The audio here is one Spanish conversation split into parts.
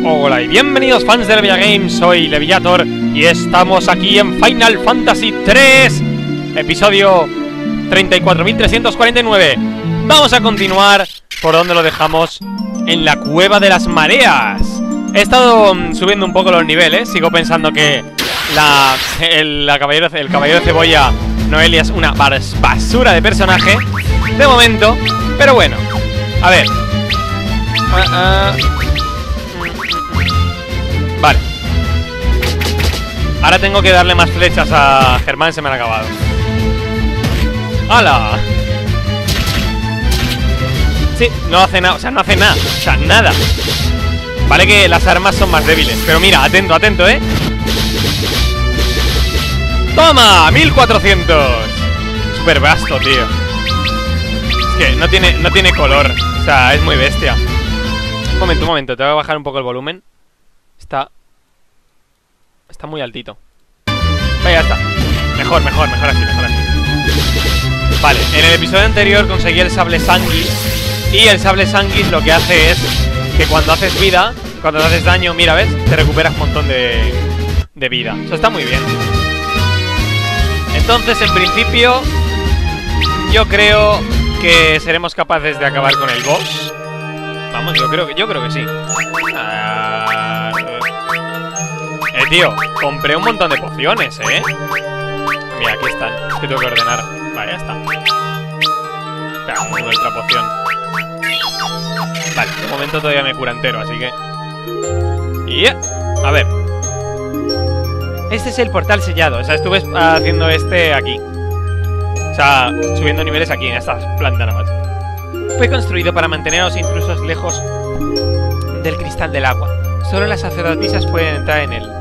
Hola y bienvenidos fans de Levia Games, soy Leviator y estamos aquí en Final Fantasy 3, episodio 34.349. Vamos a continuar por donde lo dejamos, en la cueva de las mareas. He estado subiendo un poco los niveles, sigo pensando que el caballero de cebolla Noelia es una basura de personaje de momento, pero bueno, a ver. Vale. Ahora tengo que darle más flechas a Germán, se me han acabado. ¡Hala! Sí, no hace nada, o sea, no hace nada. O sea, nada. Vale que las armas son más débiles, pero mira, atento, atento, ¿eh? ¡Toma! 1400. Súper vasto, tío. Es que no tiene color. O sea, es muy bestia. Un momento, te voy a bajar un poco el volumen. Está muy altito. Vaya, ya está. Mejor así. Vale, en el episodio anterior conseguí el sable sanguis. Y el sable sanguis lo que hace es que cuando haces vida, cuando te haces daño, mira, ¿ves? Te recuperas un montón de vida. Eso está muy bien. Entonces, en principio, yo creo que seremos capaces de acabar con el boss. Vamos, yo creo que sí. Tío, compré un montón de pociones, Mira, aquí están. Es que tengo que ordenar. Vale, ya está. Espera, una otra poción. Vale, de momento todavía me cura entero, así que... A ver. Este es el portal sellado. O sea, estuve haciendo este aquí. O sea, subiendo niveles aquí, en esta planta nada más. Fue construido para mantener a los intrusos lejos del cristal del agua. Solo las sacerdotisas pueden entrar en él.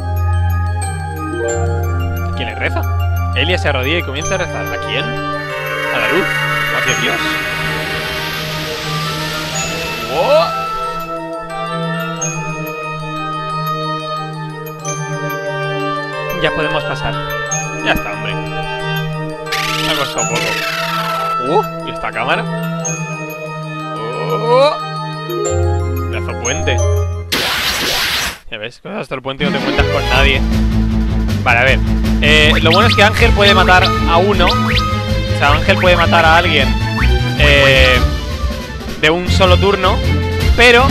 ¿Quién le reza? Elia se arrodilla y comienza a rezar. ¿A quién? A la luz. ¡Hacia Dios! ¡Oh! Ya podemos pasar. Ya está, hombre. Me ha costado poco. ¿Y esta cámara? Pedazo puente. Ya ves, hasta el puente no te encuentras con nadie. Vale, a ver. Lo bueno es que Ángel puede matar a uno. O sea, Ángel puede matar a alguien de un solo turno. Pero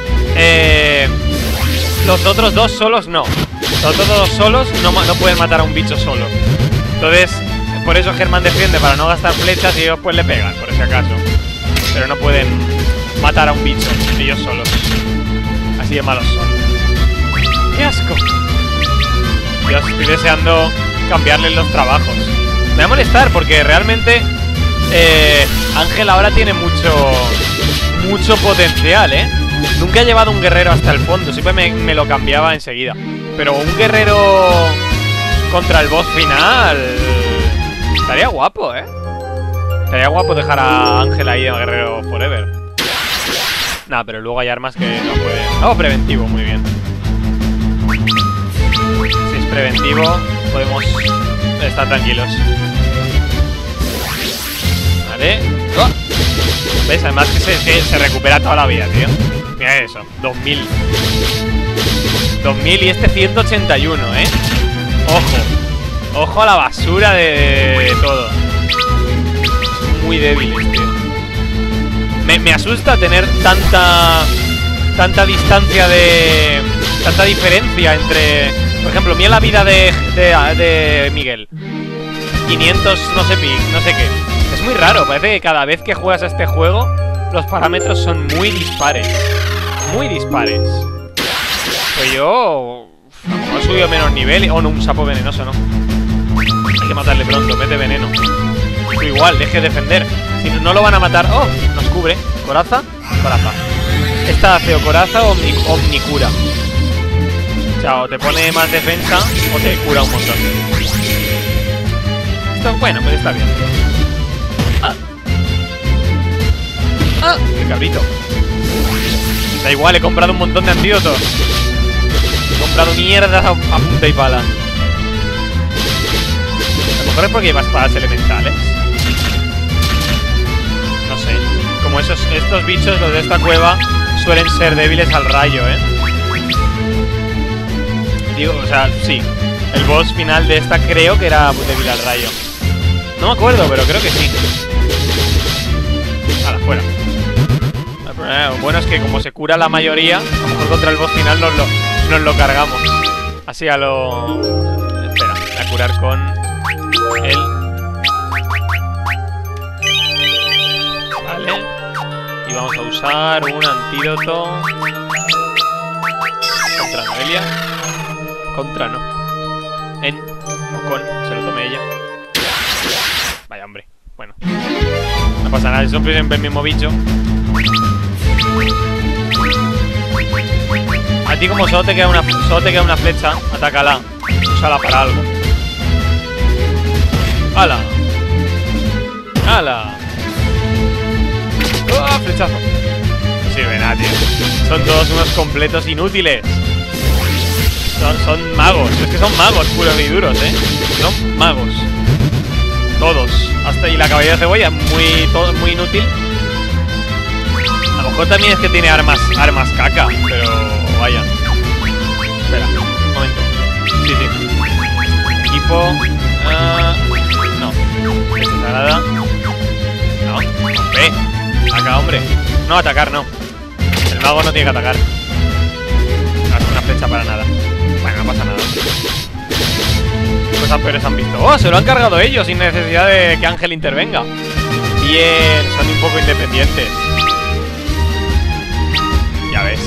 los otros dos solos no. Los otros dos solos no pueden matar a un bicho solo. Entonces, por eso Germán defiende, para no gastar flechas, y ellos pues le pegan, por si acaso. Pero no pueden matar a un bicho ellos solos. Así de malos son. ¡Qué asco! Dios, estoy deseando cambiarle los trabajos. Me va a molestar porque realmente Ángel ahora tiene mucho potencial, Nunca he llevado un guerrero hasta el fondo, siempre me lo cambiaba enseguida. Pero un guerrero contra el boss final estaría guapo, Estaría guapo dejar a Ángel ahí de guerrero forever. Nah, pero luego hay armas que no pueden. Oh, preventivo, muy bien. Si es preventivo, podemos estar tranquilos. Vale. ¡Oh! ¿Ves? Además que se recupera toda la vida, tío. Mira eso, 2000. 2000 y este 181, Ojo a la basura de todo. Muy débiles, tío. Me asusta tener tanta distancia de... Tanta diferencia entre... Por ejemplo, mira la vida de Miguel. 500 no sé qué. Es muy raro, parece que cada vez que juegas a este juego los parámetros son muy dispares. Muy dispares. Pues yo... A lo mejor he subido menos nivel. Oh, no, un sapo venenoso, ¿no? Hay que matarle pronto, mete veneno. Pero igual, deje de defender. Si no lo van a matar... Oh, nos cubre. Coraza, coraza. Esta hace o coraza o omnicura. O sea, o te pone más defensa o te cura un montón. Esto, bueno, pues está bien. ¡Qué cabrito! Da igual, he comprado un montón de antídotos. He comprado mierda a punta y pala. A lo mejor es porque lleva espadas elementales. No sé. Como estos bichos, los de esta cueva, suelen ser débiles al rayo, Digo, o sea, sí. El boss final de esta creo que era débil al rayo. No me acuerdo, pero creo que sí. A la fuera. Lo bueno es que como se cura la mayoría, a lo mejor contra el boss final nos lo cargamos. Así a lo... Espera, voy a curar con él. Vale. Y vamos a usar un antídoto contra Noelia. Contra no. En o con, se lo tome ella. Vaya hombre. Bueno. No pasa nada, son siempre el mismo bicho. A ti como solo te queda una flecha, atácala. Úsala para algo. ¡Hala! ¡Hala! ¡Oh, flechazo! No sirve nada, tío. Son todos unos completos inútiles. Son magos. Es que son magos puros y duros, Son magos. Todos. Hasta y la caballera de cebolla, muy inútil. A lo mejor también es que tiene armas caca, pero vaya. Espera, un momento. Sí. Equipo. No. Desagrada. No. Ve. Acá, hombre. No, atacar, no. El mago no tiene que atacar. Hace una flecha para nada. Bueno, no pasa nada. Cosas peores han visto. ¡Oh! Se lo han cargado ellos sin necesidad de que Ángel intervenga. Bien, son un poco independientes. Ya ves.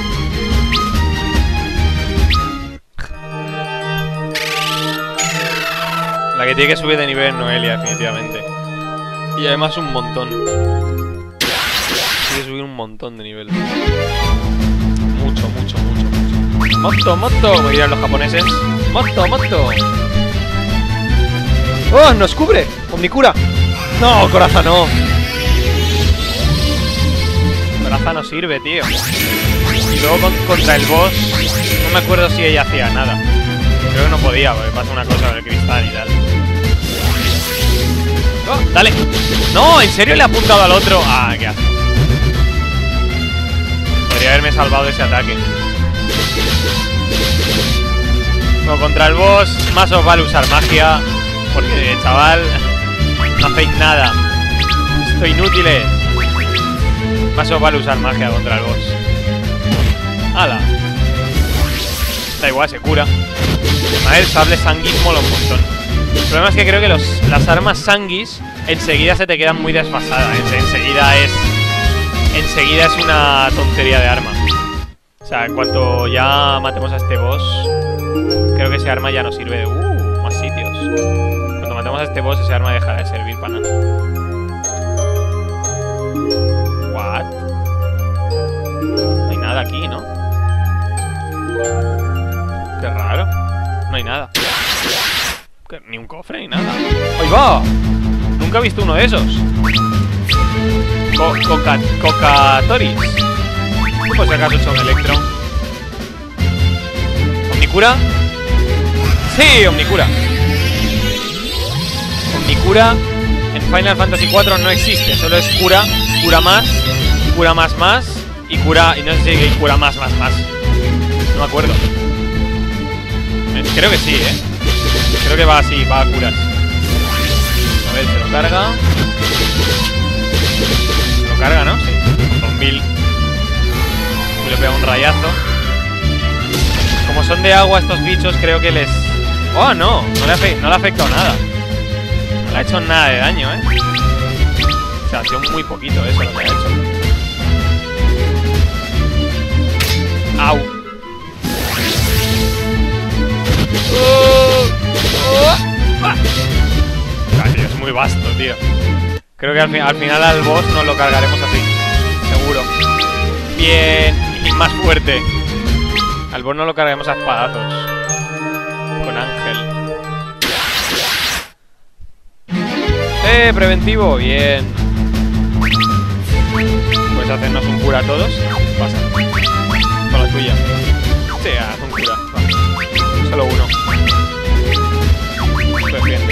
La que tiene que subir de nivel es Noelia, definitivamente. Y además un montón. Tiene que subir un montón de nivel. Mucho. ¡Moto! Voy a ir a los japoneses. ¡Moto! ¡Oh! ¡Nos cubre! ¡Omnicura! ¡No! ¡Coraza no! Coraza no sirve, tío. Y luego contra el boss, no me acuerdo si ella hacía nada. Creo que no podía, porque pasa una cosa con el cristal y tal. ¡Oh! ¡Dale! ¡No! ¿En serio le ha apuntado al otro? ¡Ah, qué asco! Podría haberme salvado de ese ataque. No, contra el boss más os vale usar magia. Porque, chaval, no hacéis nada. Estoy inútiles. Más os vale usar magia contra el boss. ¡Hala! Da igual, se cura. Además, el sable sanguis mola un montón. El problema es que creo que las armas sanguis enseguida se te quedan muy desfasadas. Enseguida es una tontería de arma. O sea, en cuanto ya matemos a este boss, creo que ese arma ya no sirve de... más sitios. Cuando matemos a este boss, ese arma dejará de servir para nada. What? No hay nada aquí, ¿no? Qué raro. No hay nada. Ni un cofre ni nada. ¡Ahí va! Nunca he visto uno de esos. Cocatoris. Por si acaso he hecho un electro. ¿Omnicura? ¡Sí! Omnicura. Omnicura en Final Fantasy IV no existe. Solo es cura más y cura... Y no sé si cura más. No me acuerdo. Creo que sí, Creo que va así, va a curar. A ver, se lo carga. Se lo carga, ¿no? Sí. Con 2000. Y le pega un rayazo. Como son de agua estos bichos, creo que les... ¡Oh, no! No le ha afectado nada. No le ha hecho nada de daño, O sea, ha sido muy poquito eso lo que ha hecho. ¡Au! Tío, es muy vasto, tío. Creo que al final al boss nos lo cargaremos así. Seguro. Bien. Y más fuerte. Al boss nos lo cargaremos a espadazos. Con Ángel. Preventivo. Bien. ¿Puedes hacernos un cura a todos? Pasa. Con la tuya. Sí, haz un cura. Va. Solo uno. Defiende.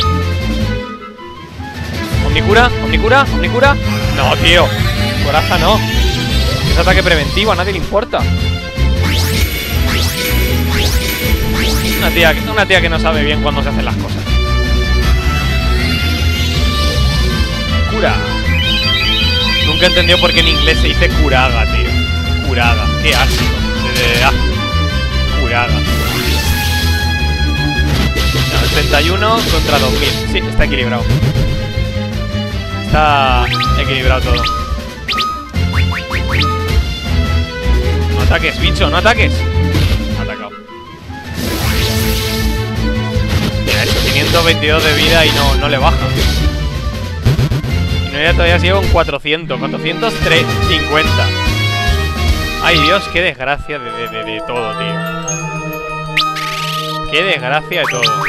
¿Omnicura? No, tío. Coraza no. Es ataque preventivo, a nadie le importa. Una tía que no sabe bien cuándo se hacen las cosas. Cura. Nunca he entendido por qué en inglés se dice curaga, tío. Curaga. Qué asco. Curaga. 31 contra 2000. Sí, está equilibrado. Está equilibrado todo. No ataques, bicho, no ataques. Ha atacado. Mira, eso, 522 de vida y no le baja. Y no, ya todavía sigue con 400. 450. Ay, Dios, qué desgracia de todo, tío. Qué desgracia de todo.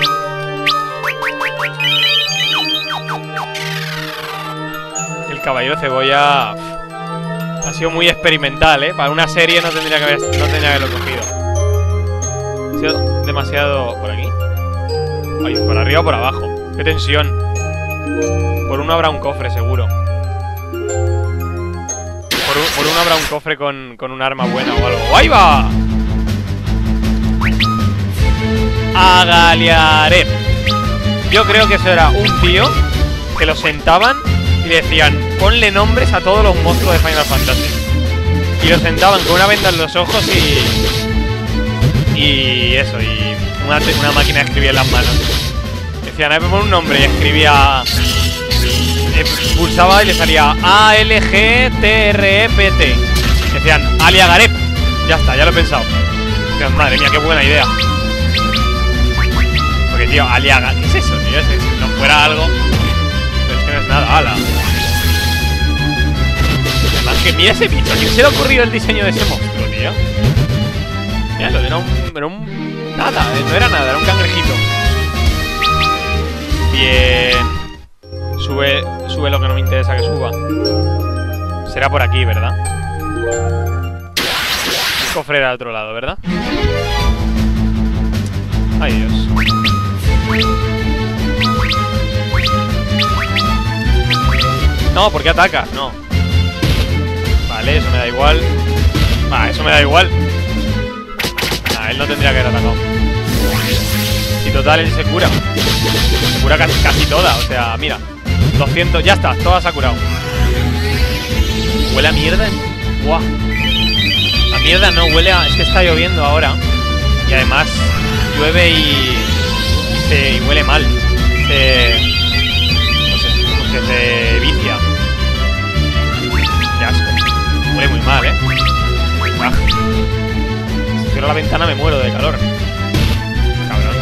El caballero cebolla ha sido muy experimental, ¿eh? Para una serie no tendría que haberlo cogido. Ha sido demasiado... ¿Por aquí? Ay, ¿por arriba o por abajo? ¡Qué tensión! Por uno habrá un cofre, seguro. Por uno habrá un cofre con un arma buena o algo. ¡Ahí va! Agaliarep. Yo creo que eso era un tío que lo sentaban y le decían, ponle nombres a todos los monstruos de Final Fantasy. Y lo sentaban con una venda en los ojos y eso, y una máquina de escribir en las manos. Decían, a ver, pon un nombre y escribía... pulsaba y le salía A-L-G-T-R-E-P-T. Decían, Aliagarep. Ya está, ya lo he pensado. Decían, madre mía, qué buena idea. Porque, tío, Aliaga... ¿Qué es eso, tío? Si no fuera algo... Pero es que no es nada, ala. Además que mira ese bicho. ¿A quién se le ha ocurrido el diseño de ese monstruo, tío? Míralo, era un... Nada, no era nada, era un cangrejito. Bien. Sube lo que no me interesa que suba. Será por aquí, ¿verdad? El cofre era al otro lado, ¿verdad? Ay, Dios. No, ¿por qué atacas? No. Vale, eso me da igual. Va, eso me da igual. Nah, él no tendría que haber atacado. Y total, él se cura. Se cura casi toda, o sea, mira. 200, ya está, todas ha curado. ¿Huele a mierda? Buah. A mierda no, huele a... Es que está lloviendo ahora. Y además llueve y huele mal. No sé, como que se vicia. Qué asco. Huele muy mal, Ah. Si cierro la ventana me muero de calor. Cabrón.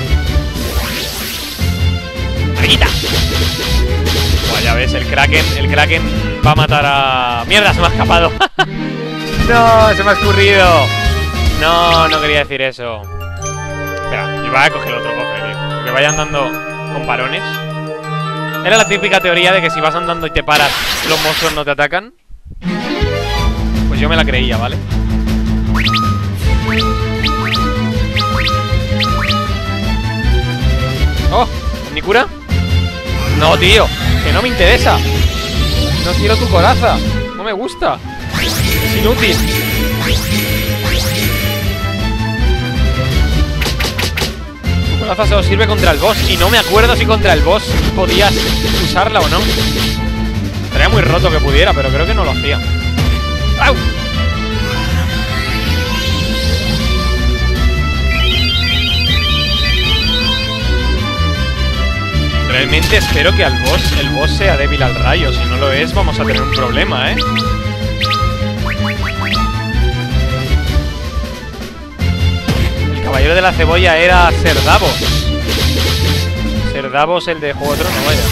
¡Marquita! Buah, ya ves, el Kraken va a matar a... ¡Mierda, se me ha escapado! ¡No, se me ha escurrido! No quería decir eso. Espera, yo voy a coger otro cofre, tío. Que vaya andando con parones. Era la típica teoría de que si vas andando y te paras, los monstruos no te atacan. Pues yo me la creía, ¿vale? ¡Oh! ¿Omnicura? No, tío, que no me interesa. No quiero tu coraza. No me gusta. Es inútil. Tu coraza solo sirve contra el boss. Y no me acuerdo si contra el boss podías usarla o no. Estaría muy roto que pudiera, pero creo que no lo hacía. ¡Au! Realmente espero que el boss sea débil al rayo. Si no lo es, vamos a tener un problema, ¿eh? El caballero de la cebolla era Ser Davos. Ser Davos, el de Juego de Tronos, vaya.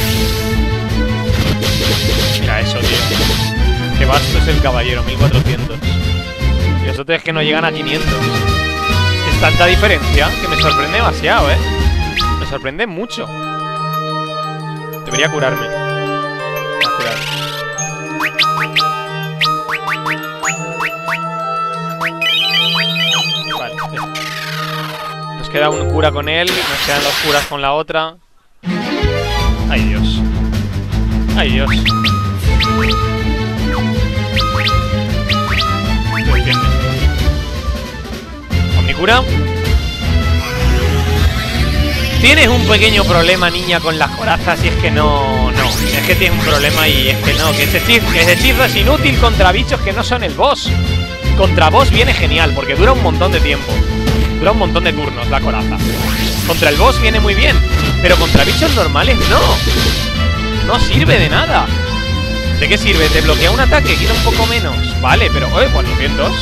Mira eso, tío. Qué vasto es el caballero, 1400. Y los otros es que no llegan a 500. Es tanta diferencia que me sorprende demasiado, ¿eh? Me sorprende mucho. Debería curarme. Voy a curar. Vale, ya. Nos queda un cura con él. Nos quedan dos curas con la otra. Ay, Dios. Ay, Dios. ¿Omnicura? Tienes un pequeño problema, niña, con las corazas. Y es que no. Es que tienes un problema y es que no. Que ese hechizo es inútil contra bichos que no son el boss. Contra boss viene genial, porque dura un montón de tiempo. Dura un montón de turnos la coraza. Contra el boss viene muy bien, pero contra bichos normales no. No sirve de nada. ¿De qué sirve? Te bloquea un ataque, quita un poco menos. Vale, pero... 400.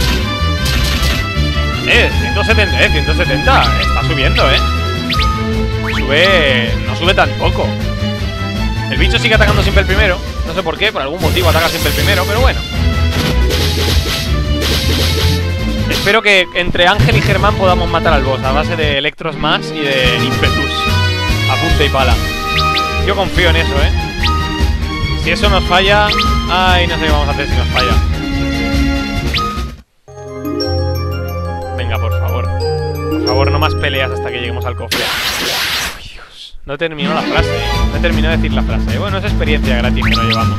170, 170. Está subiendo, no sube tan poco. El bicho sigue atacando siempre el primero. No sé por qué, por algún motivo ataca siempre el primero, pero bueno. Espero que entre Ángel y Germán podamos matar al boss a base de Electros Max y de Impetus a punta y pala. Yo confío en eso, Si eso nos falla... Ay, no sé qué vamos a hacer si nos falla. Venga, por favor. Por favor, no más peleas hasta que lleguemos al cofre. Ay, Dios. No terminó la frase, No terminó de decir la frase. Bueno, es experiencia gratis que nos llevamos.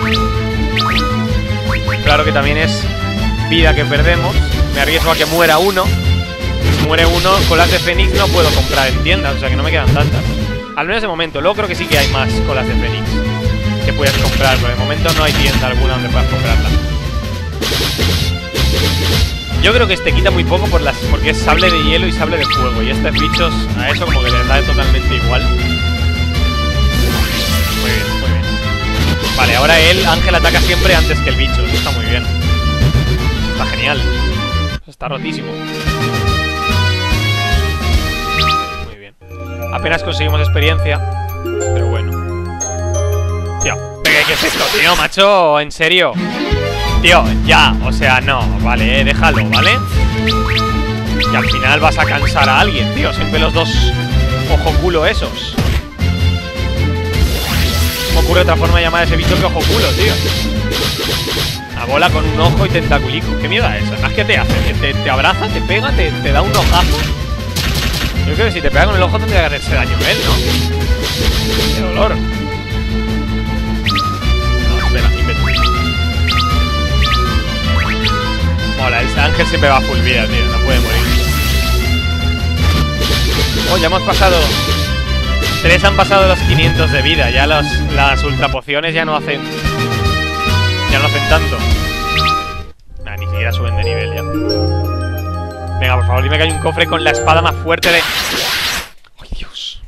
Claro que también es vida que perdemos. Me arriesgo a que muera uno. Si muere uno, colas de Fénix no puedo comprar en tiendas. O sea que no me quedan tantas. Al menos de momento. Luego creo que sí que hay más colas de Fénix que puedes comprar, pero de momento no hay tienda alguna donde puedas comprarla. Yo creo que este quita muy poco porque es sable de hielo y sable de fuego. Y estos bichos a eso como que les da totalmente igual. Muy bien, muy bien. Vale, ahora Ángel ataca siempre antes que el bicho. Eso está muy bien. Está genial. Está rotísimo. Muy bien. Apenas conseguimos experiencia, pero bueno. Tío, ¿qué es esto, tío, macho? ¿En serio? Tío, ya, o sea, no, vale, déjalo, ¿vale? Y al final vas a cansar a alguien, tío. Siempre los dos ojo culo esos. ¿Cómo ocurre otra forma de llamar a ese bicho que ojo culo, tío? Una bola con un ojo y tentaculico. ¿Qué mierda es esa? Además, ¿qué te hace? ¿Te abraza, te pega, te da un ojazo? Yo creo que si te pega con el ojo tendría que hacerse daño él, ¿no? ¡Qué dolor! No, espera, mola, el Ángel siempre va a full vida, tío. No puede morir. Oh, ya hemos pasado... 3 han pasado los 500 de vida. Ya las ultrapociones ya no hacen... Ya no hacen tanto. Nah, ni siquiera suben de nivel ya. Venga, por favor, dime que hay un cofre con la espada más fuerte de... ¡Ay, Dios!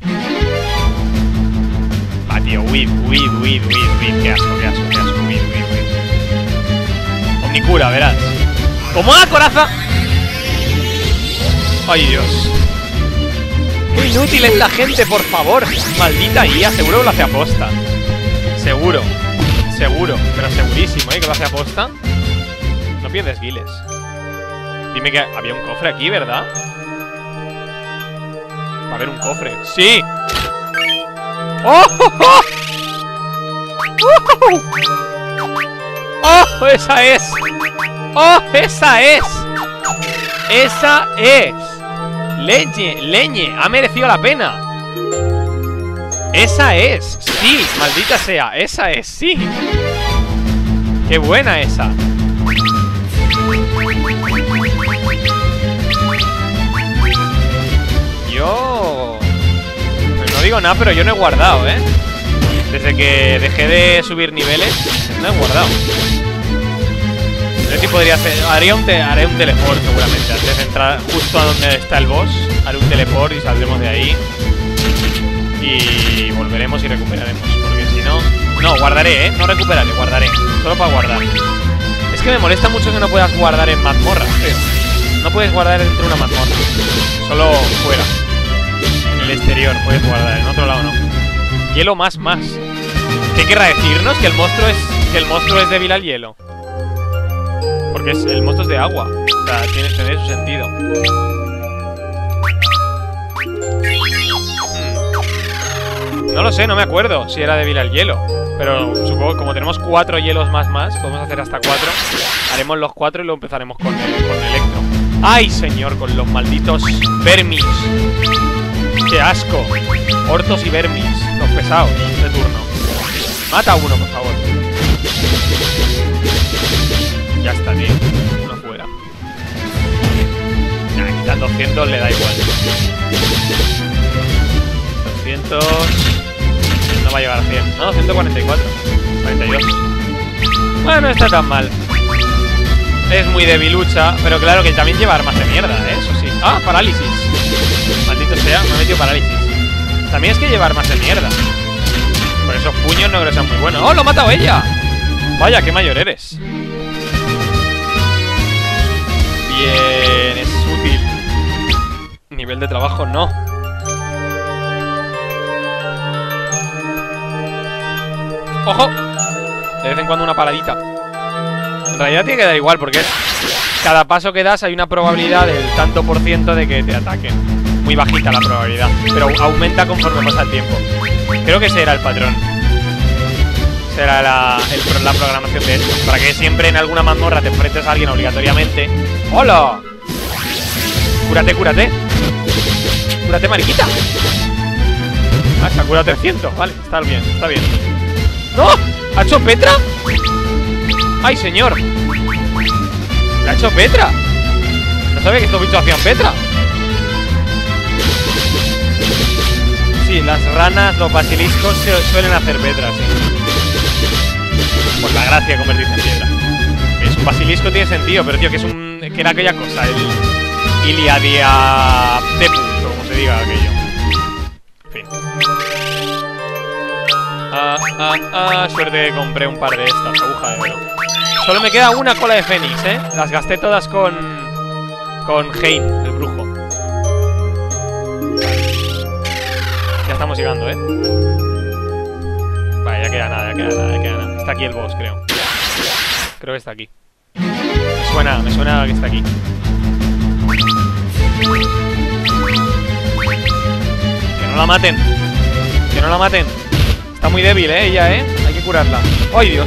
Va, tío, huid. Qué asco, huid. Omnicura, verás. ¡Como la coraza! ¡Ay, Dios! ¡Qué inútil es la gente, por favor! Maldita IA, seguro que lo hace aposta. Seguro, pero segurísimo, que lo hace aposta. No pierdes guiles. Dime que había un cofre aquí, ¿verdad? Va a haber un cofre. ¡Sí! ¡Oh! ¡Oh! ¡Oh! ¡Oh! ¡Esa es! ¡Oh! ¡Esa es! ¡Esa es! ¡Leñe! ¡Ha merecido la pena! ¡Esa es! ¡Sí! ¡Maldita sea! ¡Esa es! ¡Sí! ¡Qué buena esa! Yo... no digo nada, pero yo no he guardado, Desde que dejé de subir niveles, no he guardado. No sé si podría hacer... Haré un teleport seguramente. Antes de entrar justo a donde está el boss, haré un teleport y saldremos de ahí. Y volveremos y recuperaremos. Porque si no... No, guardaré, no recuperaré, guardaré. Solo para guardar. Es que me molesta mucho que no puedas guardar en mazmorras, tío. No puedes guardar dentro de una mazmorra. Solo fuera. En el exterior puedes guardar, en otro lado no. Hielo más. ¿Qué querrá decirnos? Que el monstruo es débil al hielo. Porque el monstruo es de agua. O sea, tiene su sentido. No lo sé, no me acuerdo si era débil al hielo. Pero supongo que como tenemos 4 hielos más, podemos hacer hasta 4. Haremos los 4 y luego empezaremos con Electro. ¡Ay, señor! Con los malditos vermis. ¡Qué asco! Hortos y vermis. Los pesados de turno. Mata a uno, por favor. Ya está, tío. Uno fuera. Nah, quitar 200 le da igual. 200. No va a llegar a 100. No, 144. 42. Bueno, no está tan mal. Es muy debilucha, pero claro que también lleva armas de mierda, eso sí. Ah, parálisis. Maldito sea, me ha metido parálisis. También es que lleva armas de mierda. Por esos puños no creo que sean muy buenos. ¡Oh, lo ha matado ella! Vaya, qué mayor eres. Bien, es útil. Nivel de trabajo, no. ¡Ojo! De vez en cuando una paradita. En realidad tiene que dar igual porque es... Cada paso que das hay una probabilidad del tanto por ciento de que te ataquen. Muy bajita la probabilidad, pero aumenta conforme pasa el tiempo. Creo que ese era el patrón. Será la programación de esto. Para que siempre en alguna mazmorra te enfrentes a alguien obligatoriamente. ¡Hola! Cúrate, cúrate. Cúrate, mariquita. Ah, se ha curado 300. Vale, está bien, está bien. ¡No! ¿Ha hecho Petra? ¡Ay, señor! ¿La ha hecho Petra? No sabía que estos bichos hacían Petra. Sí, las ranas, los basiliscos suelen hacer Petra, sí. Por la gracia de convertirse en piedra. Es un basilisco, tiene sentido, pero tío, que es un... Que era aquella cosa, el... Iliadiatepu, como se diga aquello. En fin. Suerte que compré un par de estas, aguja de oro. Solo me queda una cola de fénix, Las gasté todas con Hein, el brujo. Ya estamos llegando, Vale, ya queda nada, ya queda nada, ya queda nada. Está aquí el boss, creo. Creo que está aquí. Me suena que está aquí. Que no la maten. Que no la maten. Está muy débil, ella, Hay que curarla. ¡Ay, Dios!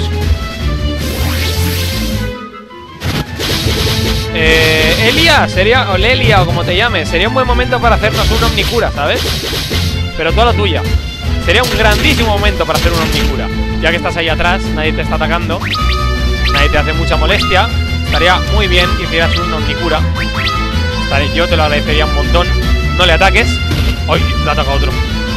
Elia, sería... O Lelia, o como te llames. Sería un buen momento para hacernos un omnicura, ¿sabes? Pero toda la tuya. Sería un grandísimo momento para hacer un omnicura. Ya que estás ahí atrás, nadie te está atacando, nadie te hace mucha molestia. Estaría muy bien que hicieras un omnicura. Yo te lo agradecería un montón. No le ataques. ¡Ay! Le ataca otro.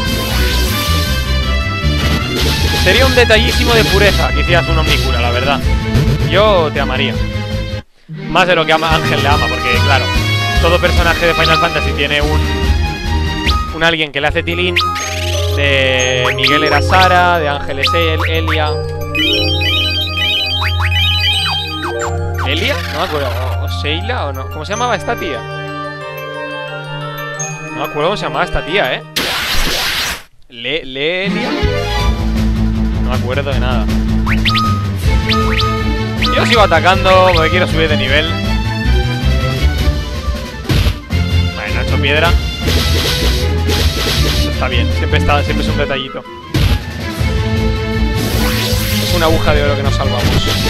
Sería un detallísimo de pureza que hicieras un omnicura, la verdad. Yo te amaría. Más de lo que Ángel le ama, porque claro, todo personaje de Final Fantasy tiene un alguien que le hace tilín. De Miguel era Sara, de Ángel es Elia. ¿Elia? No me acuerdo. ¿O Sheila o no? ¿Cómo se llamaba esta tía? No me acuerdo cómo se llamaba esta tía, ¿Lelia? No me acuerdo de nada. Yo sigo atacando porque quiero subir de nivel. Vale, no he hecho piedra. Eso está bien, siempre es un detallito. Es una aguja de oro que nos salvamos.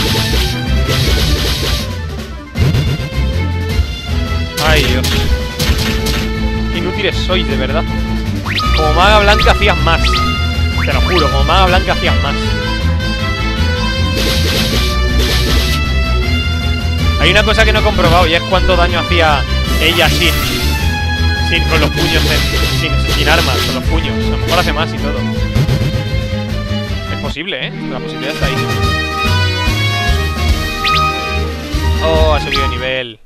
Ay, Dios. Qué inútiles sois, de verdad. Como maga blanca hacías más. Te lo juro, como maga blanca hacías más. Hay una cosa que no he comprobado y es cuánto daño hacía ella con los puños, sin armas, con los puños. A lo mejor hace más y todo. Es posible, la posibilidad está ahí. Oh, ha subido de nivel.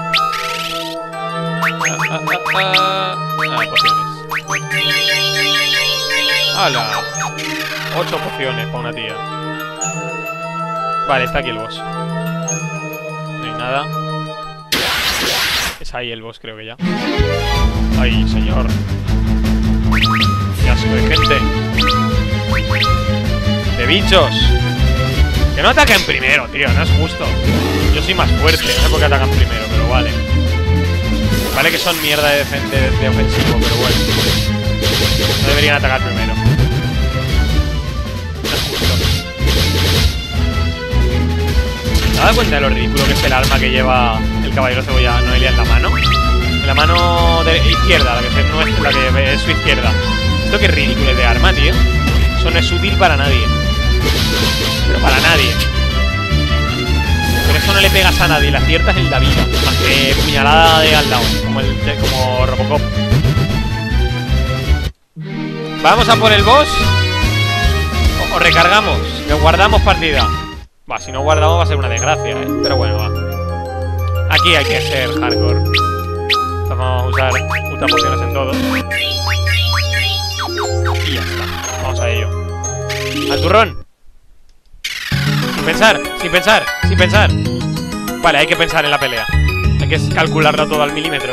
Pociones. ¡Hala! 8 pociones para una tía. Vale, está aquí el boss. No hay nada. Es ahí el boss, creo que ya. ¡Ay, señor! ¡Qué asco de gente! ¡De bichos! Que no ataquen primero, tío, no es justo. Yo soy más fuerte, no sé por qué atacan primero, pero vale. Vale que son mierda de ofensivo, pero bueno. No deberían atacar primero. No es justo. ¿Te has dado cuenta de lo ridículo que es el arma que lleva el caballero cebolla Noelia en la mano? En la mano izquierda, la que es su izquierda. Esto que es ridículo de arma, tío. Eso no es útil para nadie. Pero para nadie. Pero eso no le pegas a nadie, la aciertas en la vida. Más que puñalada de al lado, como Robocop. ¿Vamos a por el boss? ¿O recargamos? ¿Le guardamos partida? Va, si no guardamos va a ser una desgracia, pero bueno, va. Aquí hay que ser hardcore. Entonces vamos a usar putas pociones en todo. Y ya está. Vamos a ello. ¡Al turrón! Sin pensar, sin pensar, sin pensar. Vale, hay que pensar en la pelea. Hay que calcularlo todo al milímetro,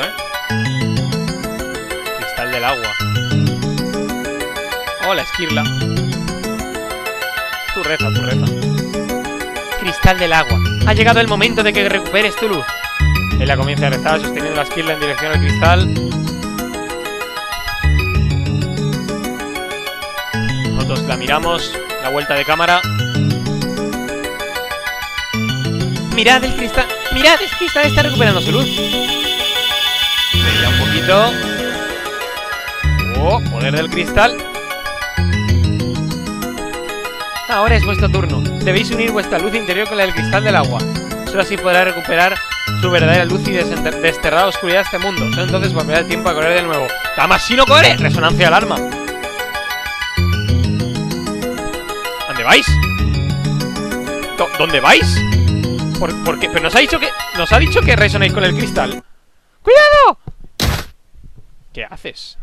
Cristal del agua. Hola, Esquirla. Tu reza, tu reza. Cristal del agua. Ha llegado el momento de que recuperes tu luz. Ella comienza a rezar sosteniendo la Esquirla en dirección al cristal. Nosotros la miramos. La vuelta de cámara. Mirad el cristal. Mirad, el cristal está recuperando su luz. Veía un poquito. Oh, poder del cristal. Ahora es vuestro turno. Debéis unir vuestra luz interior con la del cristal del agua. Solo así podrá recuperar su verdadera luz y desterrar la oscuridad de este mundo. Solo entonces volverá el tiempo a correr de nuevo. ¡Tamashino corre! Resonancia de alarma. ¿Dónde vais? ¿Dónde vais? ¿Por qué? Pero nos ha dicho que resonéis con el cristal. ¡Cuidado! ¿Qué haces?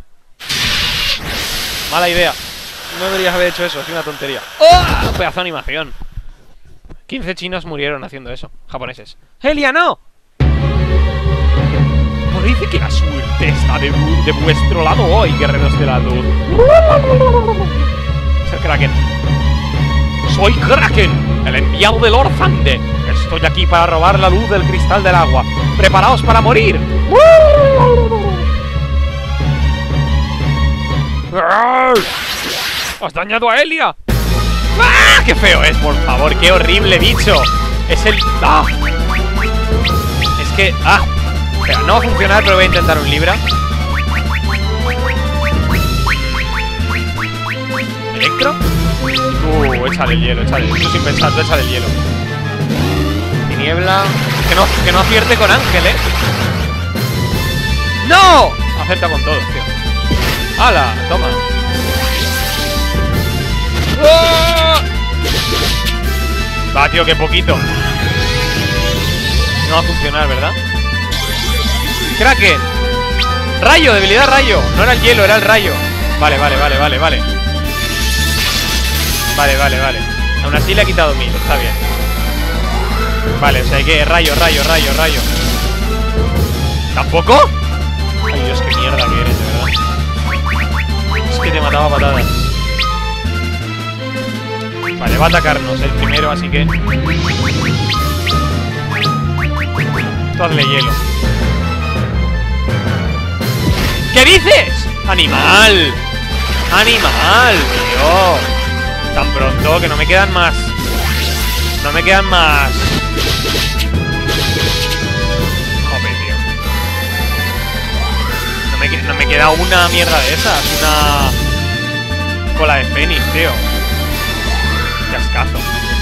Mala idea. No deberías haber hecho eso, es una tontería. ¡Oh! Pedazo de animación. 15 chinos murieron haciendo eso. Japoneses. ¡Helia, no! Parece que la suerte está de vuestro lado hoy, guerreros de la luz. Es el Kraken. Soy Kraken, el enviado de Lord Zande. Estoy aquí para robar la luz del cristal del agua. ¡Preparaos para morir! ¡Has dañado a Helia! ¡Ah! ¡Qué feo es, por favor! ¡Qué horrible bicho! Es el... ¡Ah! Es que... ¡Ah! Espera, no va a funcionar, pero voy a intentar un Libra. ¿Electro? Échale el hielo, échale. Tú sin pensar, tú échale el hielo. Tiniebla. Que no acierte con Ángel, ¡No! Acerta con todo, tío. ¡Hala! Toma. ¡Oh! Va, tío, qué poquito. No va a funcionar, ¿verdad? Kraken. Rayo, debilidad rayo. No era el hielo, era el rayo. Vale. Vale. Aún así le ha quitado 1000, está bien. Vale, o sea, hay que... Rayo. ¿Tampoco? Ay, Dios, qué mierda que eres, de verdad. Es que te mataba a patadas. Vale, va a atacarnos el primero, así que... Tú hazle hielo. ¿Qué dices? ¡Animal! ¡Animal, tío! Tan pronto que no me quedan más. Joder, tío. No me queda una mierda de esas. Una cola de fénix, tío. Qué ascazo.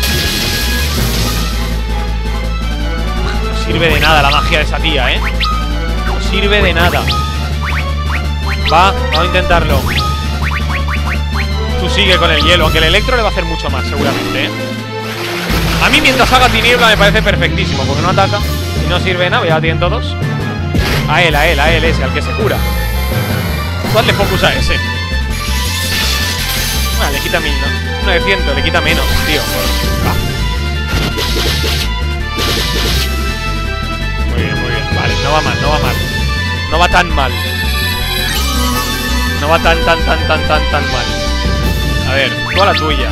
No sirve de nada la magia de esa tía, No sirve de nada. Vamos a intentarlo. Tú sigue con el hielo, aunque el electro le va a hacer mucho más, seguramente, A mí mientras haga tiniebla me parece perfectísimo, porque no ataca y no sirve de nada, ya tienen todos. A él, ese, al que se cura. Tú hazle focus a ese. Le quita 1000, ¿no? 900, le quita menos, tío. Muy bien. Vale, no va mal. No va tan mal. No va tan mal. A ver, tú a la tuya.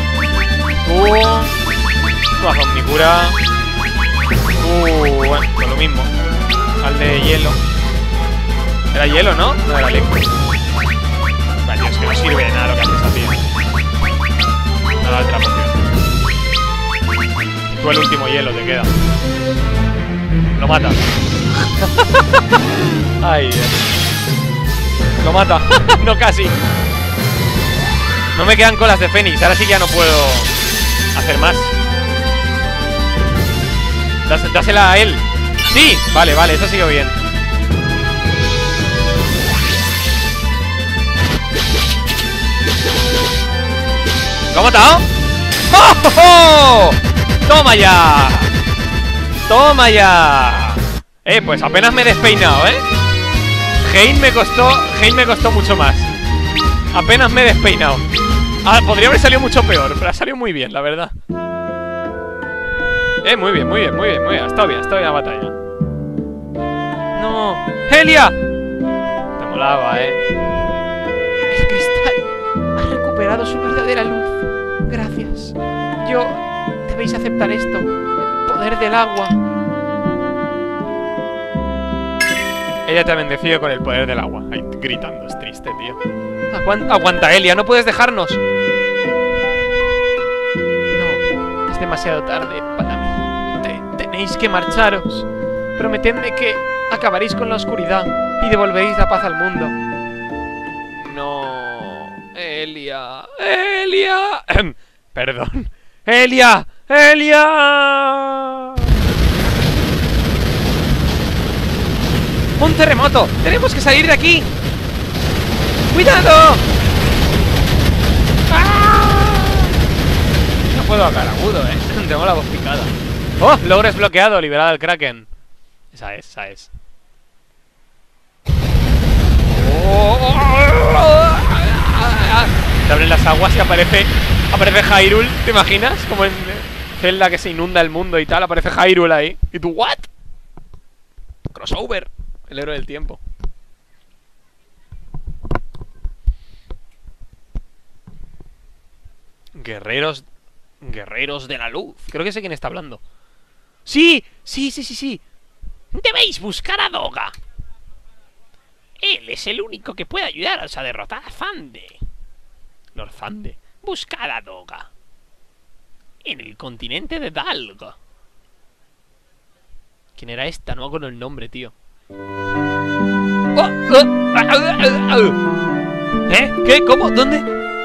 Tú haz omnicura. Bueno, pues lo mismo. Al de hielo. Era hielo, ¿no? No era electro. Vale, es que no sirve de nada lo que haces a ti. Nada, otra poción. Y tú el último hielo te queda. Lo mata. Ay, Dios. Lo mata. No, casi. No me quedan colas de fénix. Ahora sí que ya no puedo hacer más. Dásela a él. ¡Sí! Vale, eso sigue bien. ¿Lo ha matado? ¡Oh, oh, oh! ¡Toma ya! ¡Toma ya! Pues apenas me he despeinado, Hein me costó mucho más. Apenas me he despeinado. Podría haber salido mucho peor, pero ha salido muy bien, la verdad. Muy bien. Ha estado bien la batalla. ¡No! ¡Helia! Te molaba, El cristal ha recuperado su verdadera luz. Gracias. Debéis aceptar esto. El poder del agua. Ella te ha bendecido con el poder del agua. Ahí gritando, es triste, tío. Aguanta, Helia, no puedes dejarnos. No, es demasiado tarde para mí. Tenéis que marcharos. Prometedme que acabaréis con la oscuridad y devolveréis la paz al mundo. No, Helia. Perdón. Helia. ¡Un terremoto! ¡Tenemos que salir de aquí! ¡Cuidado! ¡Ah! No puedo hablar agudo, Tengo la voz picada. ¡Oh! Logro desbloqueado, liberado al Kraken. Esa es. Se abren las aguas y aparece Hyrule, ¿te imaginas? Como en Zelda, que se inunda el mundo y tal. Aparece Hyrule ahí. ¿Y tú, what? Crossover. El héroe del tiempo. Guerreros de la luz. Creo que sé quién está hablando. ¡Sí! Debéis buscar a Doga. Él es el único que puede ayudaros a derrotar a Zande. Lord Zande. Buscad a Doga en el continente de Dalga. ¿Quién era esta? No hago el nombre, tío. ¿Qué? ¿Cómo? ¿Dónde?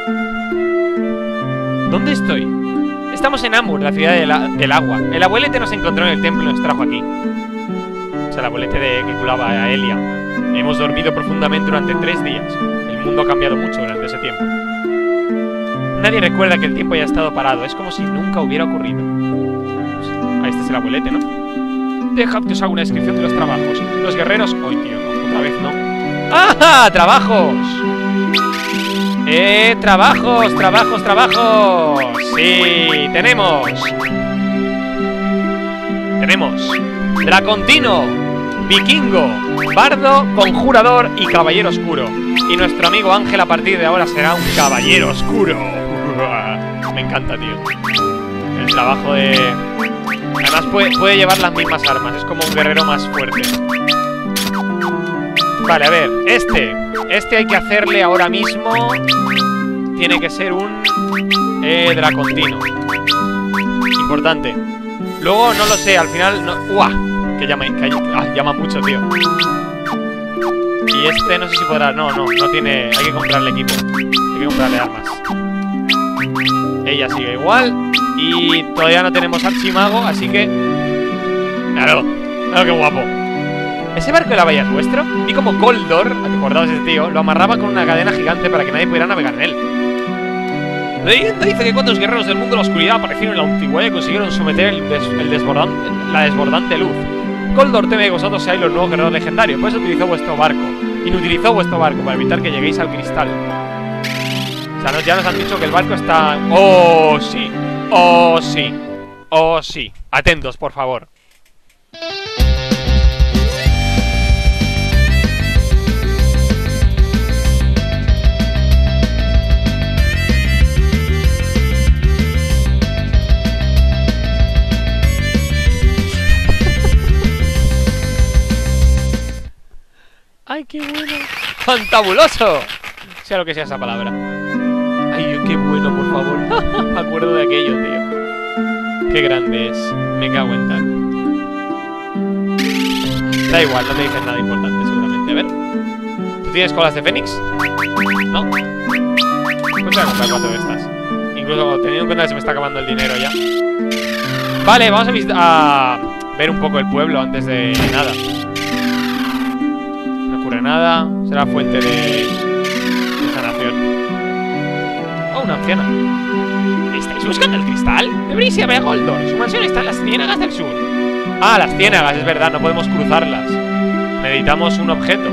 ¿Dónde estoy? Estamos en Amur, la ciudad del agua. El abuelete nos encontró en el templo y nos trajo aquí. O sea, el abuelete que culaba a Helia. Hemos dormido profundamente durante 3 días. El mundo ha cambiado mucho durante ese tiempo. Nadie recuerda que el tiempo haya estado parado. Es como si nunca hubiera ocurrido. Pues, este es el abuelete, ¿no? Dejad que os haga una descripción de los trabajos. Los guerreros... ¡Ay, tío! No, otra vez no. ¡Ah! ¡Trabajos! ¡Trabajos! Sí, tenemos Dracontino, Vikingo, Bardo, Conjurador y Caballero Oscuro. Y nuestro amigo Ángel a partir de ahora será un Caballero Oscuro. Me encanta, tío. El trabajo de... Además puede llevar las mismas armas. Es como un guerrero más fuerte. Vale, a ver, este hay que hacerle ahora mismo. Tiene que ser un Dracontino. Importante. Luego, no lo sé, al final no... ¡Uah! Que llama mucho, tío. Y este no sé si podrá... No tiene... Hay que comprarle equipo. Hay que comprarle armas. Ella sigue igual. Y todavía no tenemos archimago, así que... Claro, qué guapo. ¿Ese barco de la bahía es vuestro? Vi como Goldor, ¿te acordabas de ese tío? Lo amarraba con una cadena gigante para que nadie pudiera navegar en él. La leyenda dice que 4 guerreros del mundo de la oscuridad aparecieron en la antigüedad y consiguieron someter la desbordante luz. Goldor teme que vosotros seáis los nuevos guerreros legendarios, por eso inutilizó vuestro barco para evitar que lleguéis al cristal. O sea, ya nos han dicho que el barco está... ¡Oh, sí! ¡Oh, sí! ¡Oh, sí! Atentos, por favor. ¡Ay, qué bueno! ¡Fantabuloso! Sea lo que sea esa palabra. ¡Ay, qué bueno, por favor! Me acuerdo de aquello, tío. ¡Qué grande es! Me cago en tal. Da igual, no te dicen nada importante, seguramente. A ver. ¿Tú tienes colas de Fénix? ¿No? Pues voy a comprar 4 de estas. Incluso teniendo en cuenta que se me está acabando el dinero ya. Vale, vamos a ver un poco el pueblo antes de nada. No ocurre nada. Será fuente de sanación. una anciana. ¿Estáis buscando el cristal? Deberíais ir a Goldor. Su mansión está en las ciénagas del sur. Ah, las ciénagas, es verdad, no podemos cruzarlas. Necesitamos un objeto.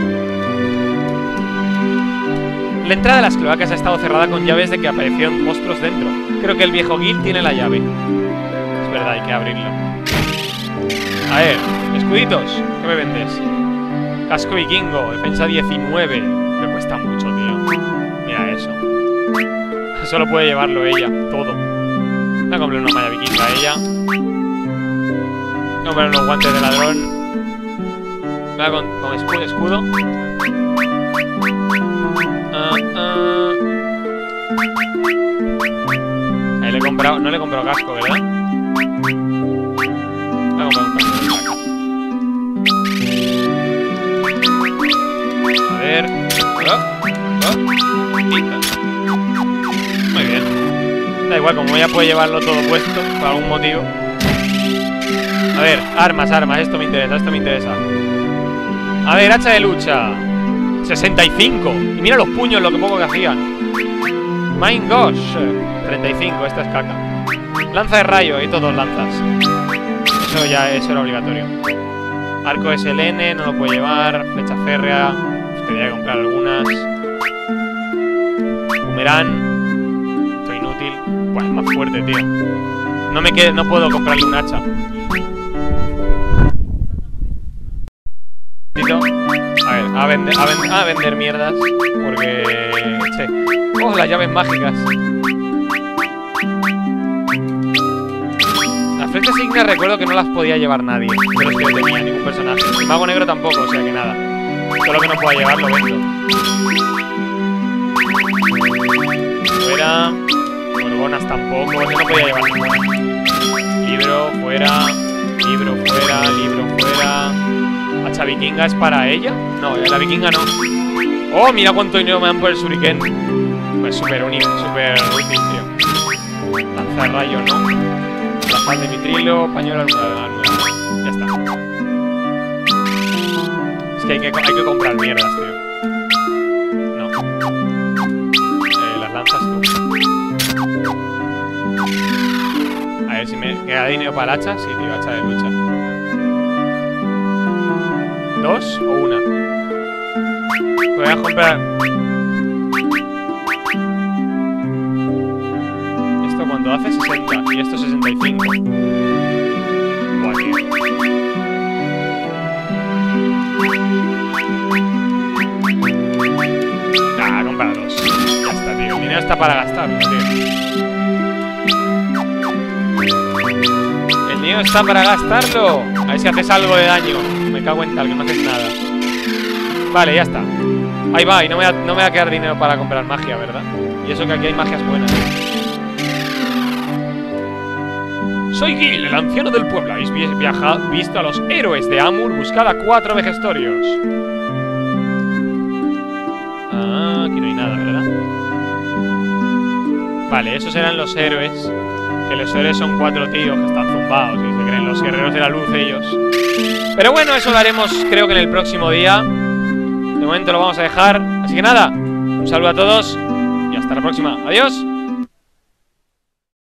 La entrada de las cloacas ha estado cerrada con llaves de que aparecieron monstruos dentro. Creo que el viejo Gil tiene la llave. Es verdad, hay que abrirlo. A ver, escuditos, ¿qué me vendes? Casco vikingo, defensa 19. Me cuesta mucho, tío. Mira eso. Solo puede llevarlo ella, todo. Voy a comprar una malla vikinga a ella. Voy a comprar unos guantes de ladrón. Voy a con escudo. Ahí le he comprado, no le he comprado casco, ¿verdad? Voy a comprar un casco. A ver. Muy bien. Da igual, como ya puede llevarlo todo puesto por algún motivo. A ver, armas, esto me interesa, A ver, hacha de lucha 65. Y mira los puños, lo que poco que hacían. My gosh, 35, esta es caca. Lanza de rayo, y todos lanzas. Eso era obligatorio. Arco SLN, no lo puedo llevar. Flecha férrea, tendría que comprar algunas. Boomerang. Esto inútil. Pues es más fuerte, tío. No puedo comprarle un hacha. A ver, a vender mierdas. Porque... che. Oh, las llaves mágicas. Las flechas ígneas recuerdo que no las podía llevar nadie. De los que yo tenía, ningún personaje. El mago negro tampoco, o sea que nada. Todo lo que no pueda llevar lo vendo. Fuera. Gorgonas tampoco. Yo no podía llevar ninguna. Libro, fuera. Libro, fuera. Libro, fuera. ¿Hacha vikinga es para ella? No, la vikinga no. Oh, mira cuánto dinero me dan por el shuriken. Pues súper útil, tío. Lanza rayo, ¿no? Lanza de mitrilo, pañuelo, armadura. Ya está. Es que hay que comprar mierdas, tío. No. Las lanzas tú. A ver si me queda dinero para el hacha. Sí, tío, hacha de lucha. ¿Dos o una? Voy a comprar. Esto cuando hace 60 y esto 65. Buah, tío. Nah, compra dos. Ya está, tío. El dinero está para gastarlo, tío. El dinero está para gastarlo. A ver si haces algo de daño. Me cago en tal, que no haces nada. Vale, ya está. Ahí va, y no me va a quedar dinero para comprar magia, ¿verdad? Y eso que aquí hay magias buenas. Soy Gil, el anciano del pueblo. Habéis visto a los héroes de Amur. Buscad a 4 vejestorios. Ah, aquí no hay nada, ¿verdad? Vale, esos eran los héroes. Que los héroes son 4 tíos que están zumbados y se creen los guerreros de la luz ellos. Pero bueno, eso lo haremos creo que en el próximo día. De momento lo vamos a dejar. Así que nada, un saludo a todos y hasta la próxima. Adiós.